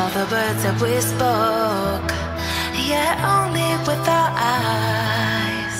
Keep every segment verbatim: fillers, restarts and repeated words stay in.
all the words that we spoke, yet only with our eyes.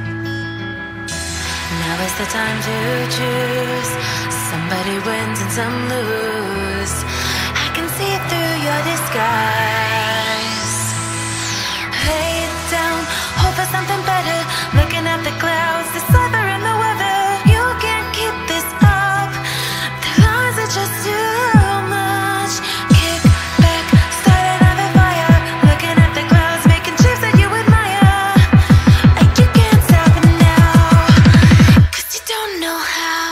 Now is the time to choose. Somebody wins and some lose. I can see through your disguise. Lay down, hope for something better. Looking at the clouds, the weather and the weather. You can't keep this up. The lies are just too much. Kick back, start another fire. Looking at the clouds, making shapes that you admire. And you can't stop it now, 'cause you don't know how.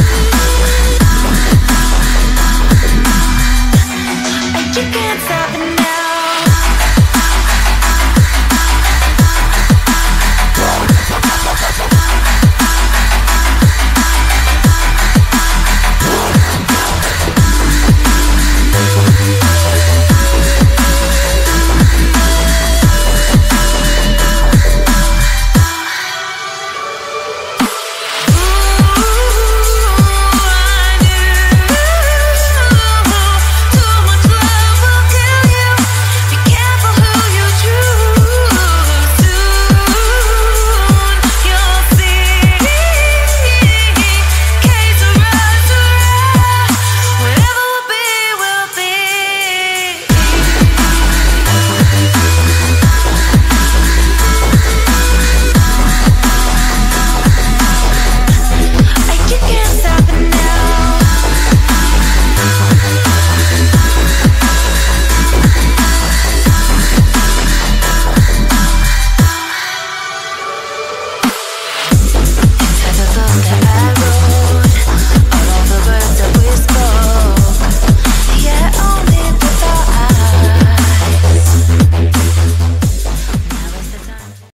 You can't stop it